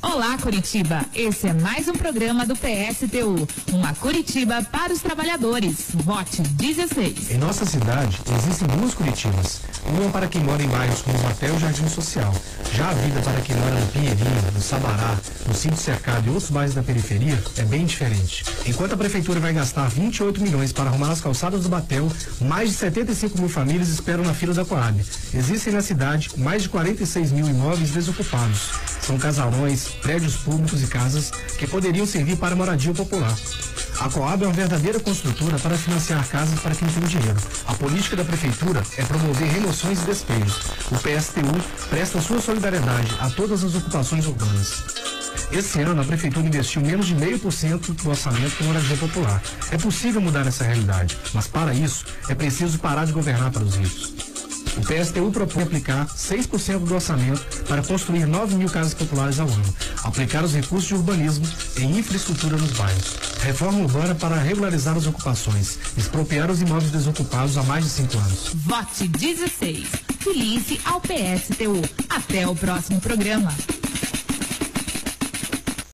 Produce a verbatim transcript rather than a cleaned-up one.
Olá, Curitiba. Esse é mais um programa do P S T U. Uma Curitiba para os trabalhadores. Vote dezesseis. Em nossa cidade, existem duas Curitibas. Uma para quem mora em bairros como Batel e Jardim Social. Já a vida para quem mora no Pinheirinho, no Sabará, no Sítio Cercado e outros bairros da periferia é bem diferente. Enquanto a Prefeitura vai gastar vinte e oito milhões para arrumar as calçadas do Batel, mais de setenta e cinco mil famílias esperam na fila da Coab. Existem na cidade mais de quarenta e seis mil imóveis desocupados. São casarões, prédios públicos e casas que poderiam servir para moradia popular. A Coab é uma verdadeira construtora para financiar casas para quem tem dinheiro. A política da Prefeitura é promover remoções e despejos. O P S T U presta sua solidariedade a todas as ocupações urbanas. Esse ano, a Prefeitura investiu menos de zero vírgula cinco por cento do orçamento com moradia popular. É possível mudar essa realidade, mas para isso é preciso parar de governar para os ricos. O P S T U propõe aplicar seis por cento do orçamento para construir nove mil casas populares ao ano, aplicar os recursos de urbanismo em infraestrutura nos bairros, reforma urbana para regularizar as ocupações, expropriar os imóveis desocupados há mais de cinco anos. Vote dezesseis. Filize ao P S T U. Até o próximo programa.